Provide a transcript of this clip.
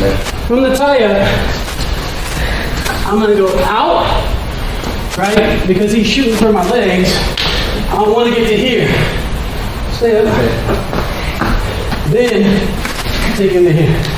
From the tie-up, I'm going to go out, right? Because he's shooting for my legs. I want to get to here. Stay up. Then take him to here.